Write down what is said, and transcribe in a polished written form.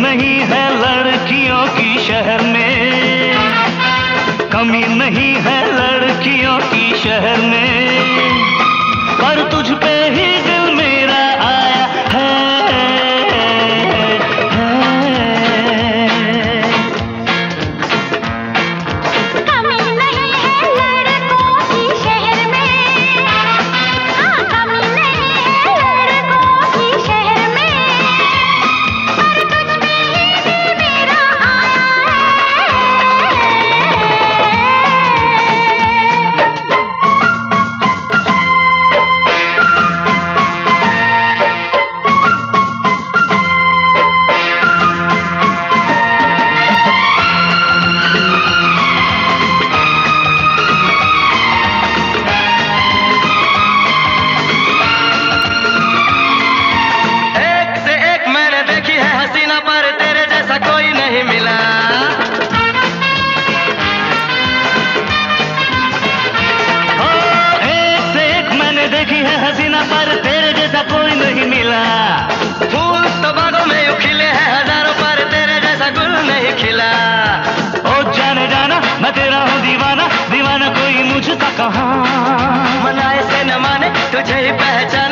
नहीं है लड़कियों की शहर में, कमी नहीं है लड़कियों की शहर में, पर तुझ पे ही दिल मेरा आया है। कमी नहीं है लड़कों की शहर में, हाँ कमी नहीं है लड़कों की शहर में, पर तुझ पे ही दिल मेरा आया मिला। हो एक से एक मैंने देखी है हसीना, पर तेरे जैसा कोई नहीं मिला। फूल तो बागों में यूं खिले हैं हजारों, पर तेरे जैसा गुल नहीं खिला। ओ जाने जाना मैं तेरा हूँ दीवाना, दीवाना कोई मुझका कहाँ, मनाए से न माने तुझे ही पहचान।